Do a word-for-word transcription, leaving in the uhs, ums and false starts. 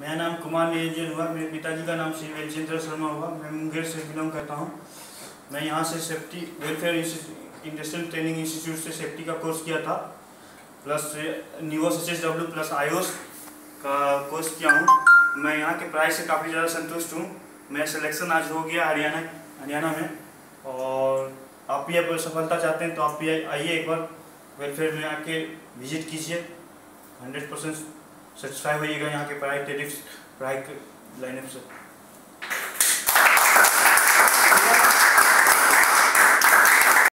मेरा नाम कुमार निरंजन हुआ। मेरे पिताजी का नाम श्री वेलचंद्र शर्मा हुआ। मैं मुंगेर से बिलोंग करता हूँ। मैं यहाँ से safety welfare industrial training institute से सेफ्टी का कोर्स किया था, plus NEBOSH H S W plus IOSH का कोर्स किया हूँ। मैं यहाँ के पढ़ाई से काफ़ी ज़्यादा संतुष्ट हूँ। मेरा सिलेक्शन आज हो गया हरियाणा हरियाणा में, और आप भी अब सफलता चाहते हैं तो आप भी आइए एक बार वेलफेयर में आके विजिट कीजिए। हंड्रेड परसेंट सेटिस्फाई होइएगा यहाँ के पढ़ाई टेरिफ पढ़ाई लाइनअप से।